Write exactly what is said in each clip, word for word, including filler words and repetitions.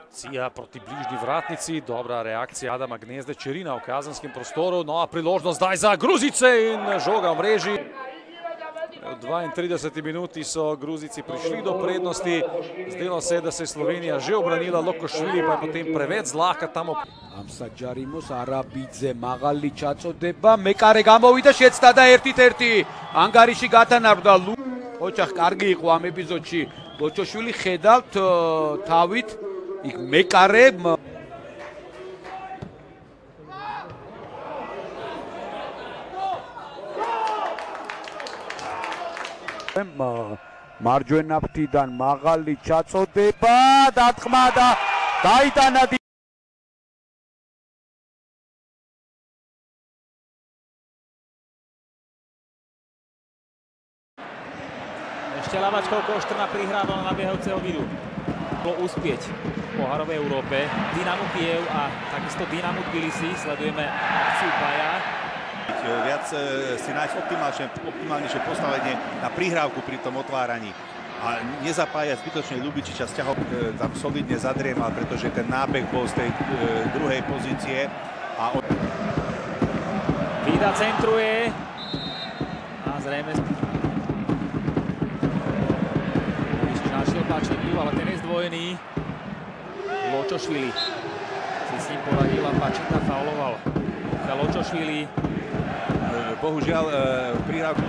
Cija proti bližnji vratnici, dobra reakcija Adama Gnezde Čerina v kazanskem prostoru, nova priložnost zdaj za Gruzice in žoga v mreži. V dvaintridesetih minuti so Gruzici prišli do prednosti, zdelo se je, da se je Slovenija že obranila, Lokošvili pa je potem preveč zlahka tam op... Amsaჯარიმოს არაბიძე მაღალი ჩაწოდება, მეკარე გამოვიდა შეცდა და ერთით ერთი ანგარიში გათანაბრდა. ოჯახ კარგი იყო ამ ეპიზოდში. ლოჩოშვილი ხედავთ თავით იქ მეკარე მარჯვენა ფრთიდან მაღალი ჩაწოდება, დარტყმა და გაიტანა. Ešte ľavačkou Koštrna prihrával na nabiehajúceho Vidu. Bolo uspieť v pohárovej Európe. Dynamo Kyjev a takisto Dynamo Tbilisi. Sledujeme akciu Baja. Viac si nájsť optimálnejšie postavenie na prihrávku pri tom otváraní. A nezapájať zbytočne Ľubičiča, sťahov tam solidne zadriemal, pretože ten nábeh bol z tej druhej pozície. A on... Vida centruje. A zrejme... Našiel Pačiku, ale ten je zdvojený. Ločošvili si s ním poradil a Pačika fauloval. Ločošvili. Bohužiaľ, prihrávku.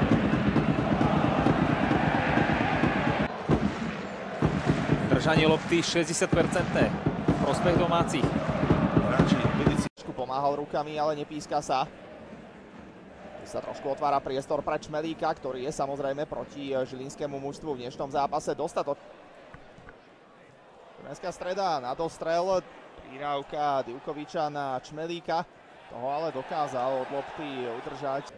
Držanie lopty šesťdesiat percent. Prospech domácich. Pomáhal rukami, ale nepíska sa. Sa trošku otvára priestor pre Čmelíka, ktorý je samozrejme proti žilinskému mužstvu v dnešnom zápase dostatok. Dunajská streda na dostrel, prihrávka Divkoviča na Čmelíka, toho ale dokázal od lopty udržať.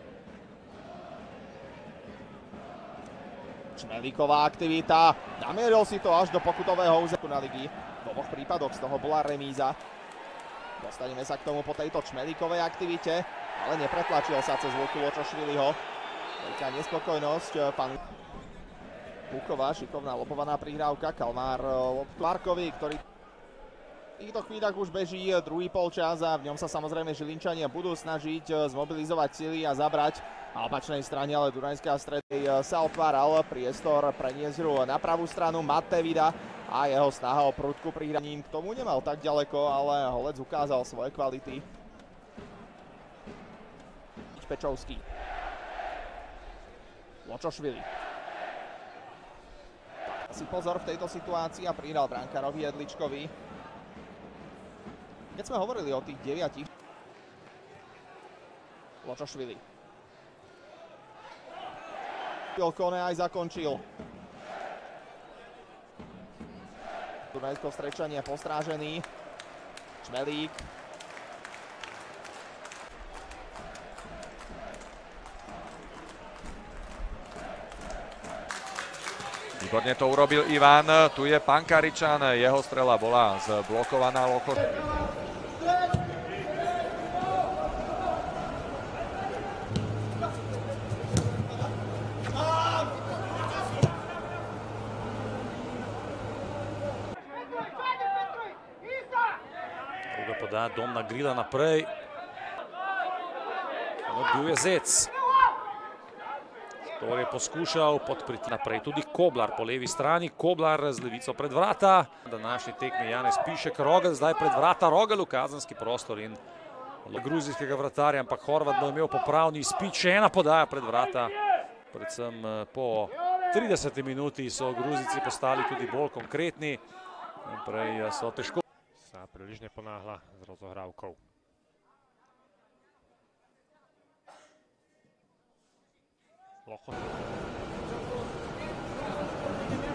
Čmelíková aktivita, namieril si to až do pokutového úzeku na ligy. V oboch prípadoch z toho bola remíza. Dostaneme sa k tomu po tejto Čmelíkovej aktivite, ale nepretlačil sa cez Luku Ločošviliho. Veľká nespokojnosť. Pán Puková, šikovná lopovaná prihrávka. Kalmár Markovi, ktorý v týchto chvíľach už beží druhý polčas a v ňom sa samozrejme Žilinčania budú snažiť zmobilizovať sily a zabrať. Na opačnej strane ale Dunajská streda sa otváral priestor preniesť hru na pravú stranu. Mate Vida a jeho snaha o prudku prihraním k tomu nemal tak ďaleko, ale Holec ukázal svoje kvality. Pečovský. Ločošvili. Tak si pozor v tejto situácii a prihral brankárovi Jedličkovi. Keď sme hovorili o tých deviatich. Ločošvili. Kone aj zakončil. Dunajsko Strečania postrážený. Čmelík. Výborne to urobil Ivan, tu je Pankaričan, jeho strela bola zblokovaná. Loko... Druga podaja Domna Grila naprej. No, bil je Zec. To je poskušal podpriti naprej tudi Koblar po levi strani. Koblar z levico pred vrata. Današnji tekmi Janez Pišek, Rogel zdaj pred vrata. Rogel v kazenski prostor in gruzijskega vratarja, ampak Horvat bo imel popravni izpit. Še ena podaja pred vrata. Predvsem po trideseti minuti so Gruzici postali tudi bolj konkretni. Prej so težko. Sa príliš neponáhla s rozohrávkou. Locho.